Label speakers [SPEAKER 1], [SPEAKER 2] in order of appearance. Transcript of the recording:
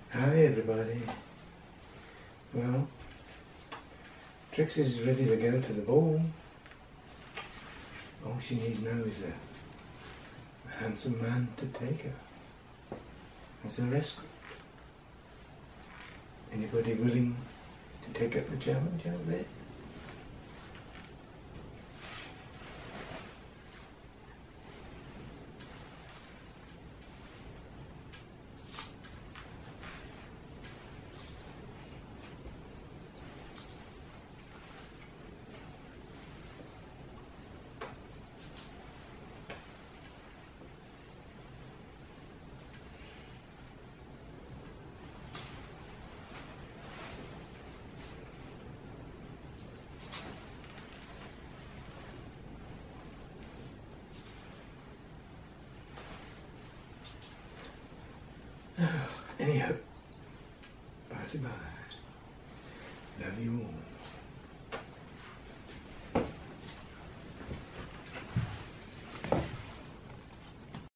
[SPEAKER 1] Hi everybody. Well, Trixie's ready to go to the ball. All she needs now is a handsome man to take her as her escort. Anybody willing to take up the challenge out there? Anyhow, bye-bye. Love you all.